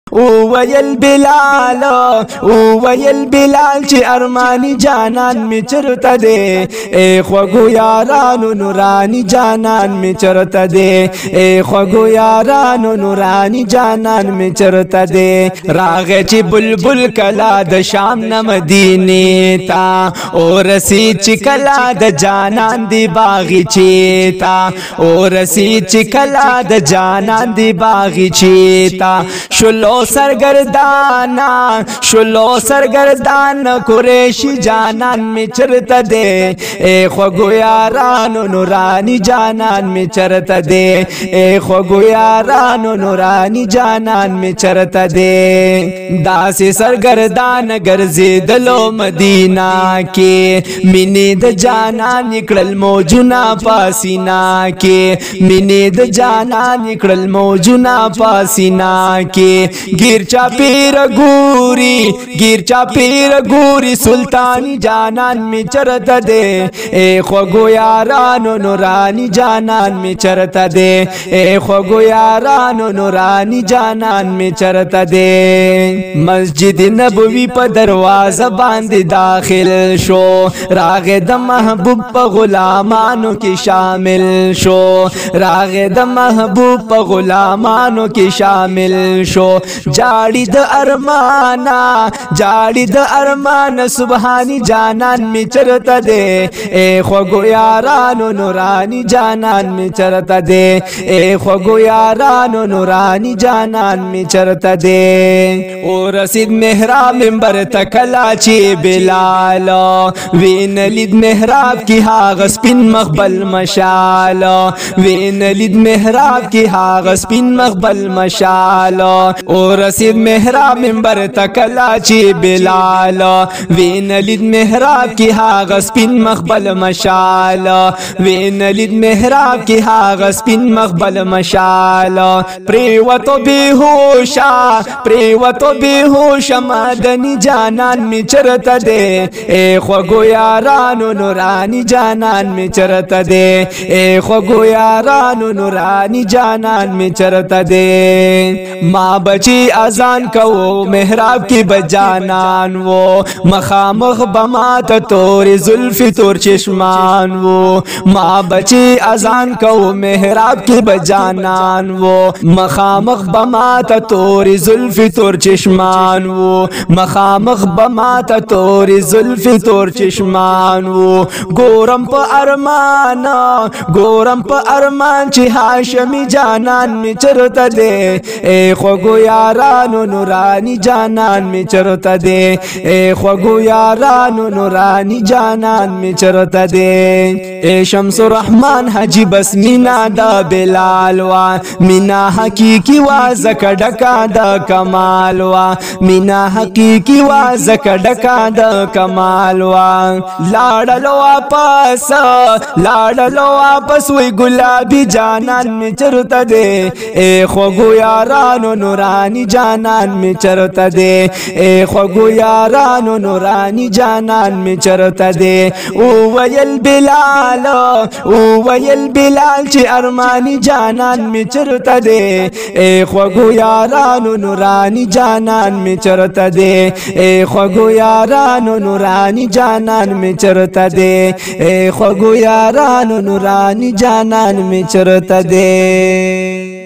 او ویل بلال چې ارمانی جانان می چرته دے اے خوگو یارانو نورانی جانان می چرته دے اے خوگو یارانو نورانی جانان می چرته دے راغه چې بلبل کلا د شام نه مدینه تا او رسی چې کلا د جانان دی باغی چیتا او رسی چې کلا د جانان دی باغی چیتا شلو سرگردان قریشی جانان می چرته دے اے خوگو یارانو نورانی جانان می چرته دے اے خوگو یارانو نورانی جانان می چرته دے داسی سرگردان گرزیدلو مدینہ کے منی د جانان نکړل موجونا پاسینا کے منی د جانان نکړل موجونا پاسینا کے گیر چا پیر گوری سلطانی جانان می چرته دے اے خوگو یارانو نورانی جانان می چرته دے اے خوگو یارانو نورانی جانان می چرته دے مسجد نبوی په دروازه باندې داخل شو راغه د محبوب په غلامانو کې شامل شو راغه د محبوب په غلامانو کې شامل شو جاړي د ارمان سبحانی جانان می چرته دے اے خوگو یارانو نورانی جانان می چرته دے اے خوگو یارانو نورانی جانان می چرته دے او رسید محراب منبر تکلا چی بلال وین لید محراب کی هاغ سپین مخبل مشال وین لید محراب کی هاغ سپین مخبل مشال او رسید محراب منبر تکلا چی بلال وین لید محراب کی هاغ سپین مخبل مشال وین لید محراب کی هاغ سپین مخبل مشال پریوتو بیهوشا مدنی جانان می چرته دے اے خوگو یارانو نورانی جانان می چرته دے اے خوگو یارانو نورانی جانان می چرته دے ما بچی اذان کو محراب کی بجانان وہ مخامخ بمات تور زلف تور چشمان وہ ما بچی اذان کو محراب کی بجانان وہ مخامخ بمات تور زلف تور چشمان وہ مخامخ بمات تور زلف تور چشمان وہ گورم پا ارمان چی ہاشمی جانان می چرته دے اے خوگو یارانو نورانی جانان می چرته دے اے خوگو یارانو نورانی جانان می چرته دے اے شمس الرحمن حجی بس مینا دا بلال وا مینا حقیقی وا زکا ڈکا دا کمال وا مینا حقیقی وا زکا ڈکا دا کمال وا لاڑلو واپس وی گلابی جانان می چرته دے اے خوگو یارانو نورانی جانان می چرته دے اے خوگو یارانو نورانی جانان می چرته دے او ویل بلال چې ارمانی جانان می چرته دے اے خوگو یارانو نورانی جانان می چرته دے اے خوگو یارانو نورانی جانان می چرته دے اے خوگو یارانو نورانی جانان می چرته دے